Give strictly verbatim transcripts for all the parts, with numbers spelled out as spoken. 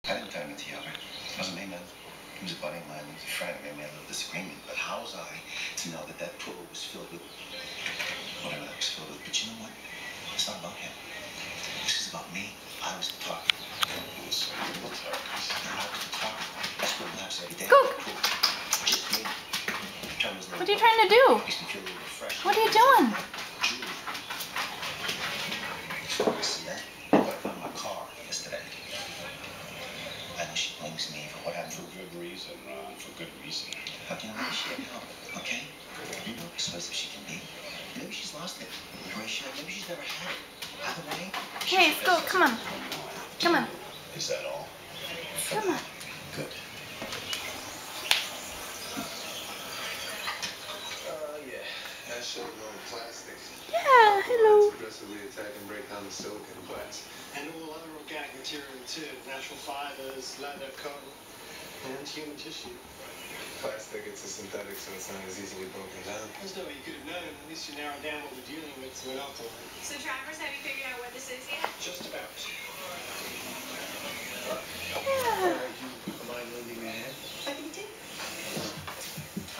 I didn't turn him into yogurt. It wasn't me, man. He was a buddy of mine. He was a friend. We had a little disagreement. But how was I to know that that pool was filled with whatever that was filled with? But you know what? It's not about him. This is about me. I was the target. It was I was the target. I spent laps every day. Go. Just me. What are you trying to do? What are you doing? I know she blames me for what happened. For good reason, Ron. For good reason. But you know, maybe she didn't help, okay? You know how persuasive she can be. Maybe she's lost it. Or maybe she's never had it. Either way. Hey, go, come on. Come on. Is that all? Come on. Good. Uh, yeah. That show on plastics. Yeah, hello. Aggressively attack and break down the silicon glass. And all other organic material too. Natural fibers, leather, cotton, and human tissue. Plastic, it's a synthetic, so it's not as easily broken down. There's no way you could have known. At least you narrowed down what we're dealing with to an alcohol. So Travers, have you figured out what this is yet? Just about. Yeah. You mind lending me a hand? I think you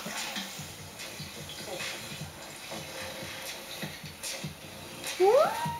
do. What?